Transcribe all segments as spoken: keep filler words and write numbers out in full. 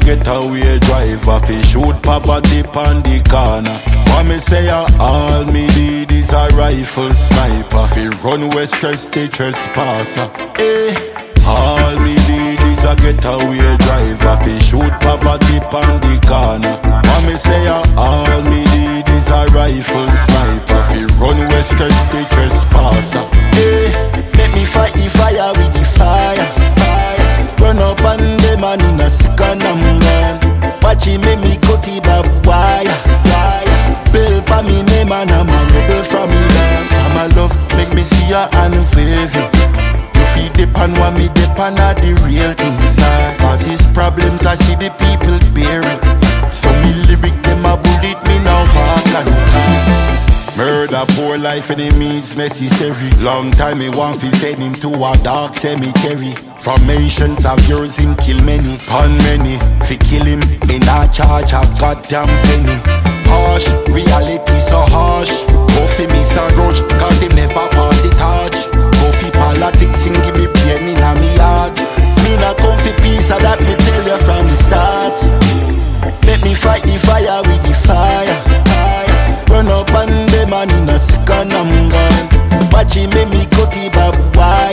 getaway driver, fi shoot poverty pon the corner. For me say uh, all me need is a rifle sniper, fi run west stress the trespasser. Eh, all me need is a getaway driver, fi shoot poverty pon the corner. For me say uh, all me need is a rifle sniper, fi run west stress the trespasser. Eh, make me fight the fire with the fire. Run up on them and in a second I'm gone. Watch it make me cut the barbed wire. Bill pa me name and I'm a rebel from me dance. For my love make me see her and waving. You feed the pan while me the pan are the real things now. Cause his problems I see the people bearing. So me lyric them a bullet me now walk and talk. Murder, poor life, enemies necessary. Long time me want fi send him to a dark cemetery. From mentions of yours him kill many, pun many. Fi kill him, me not charge a goddamn penny. Harsh, reality so harsh. Go fi miss a rush, cause him never pass the torch. Go fi politics and give me pain in a me heart. Me not come fi peace, and that me tell you from the start. Make me fight the fire with the fire. Run up on them and in a second I'm gone. Watch it make me cut the barbed wire.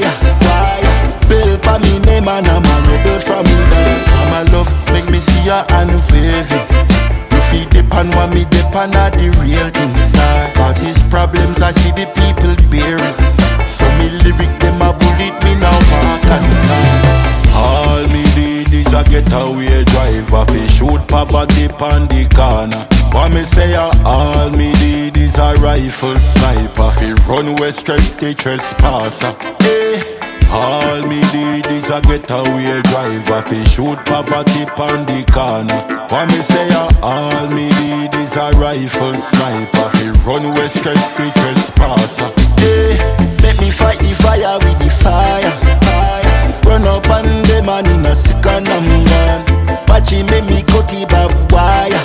Bill pa me name and I'm a rebel from me dance. For my love make me see her and waving. You feed the pan while me the pan are the real things now. Cause his problems I see the people bearing. So me lyric them a bullet me now walk and talk. All me need is a getaway driver, fi shoot poverty pon the corner. For me say uh, all me need is a rifle sniper, fi run west stress the trespasser. Eh, all me need is a getaway driver, fi shoot poverty pon the corner. For me say uh, all me need is a rifle sniper, fi run west stress the trespasser. Eh, make me fight the fire with the fire. Run up on them and in a second I'm gone. Watch it make me cut the barbed wire.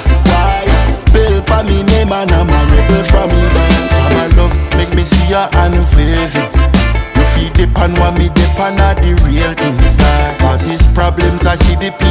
Bill pa me name and I'm a rebel from me dance. For my love make me see her and waving. You feed the pan while me the pan are the real things now. Cause his problems I see the people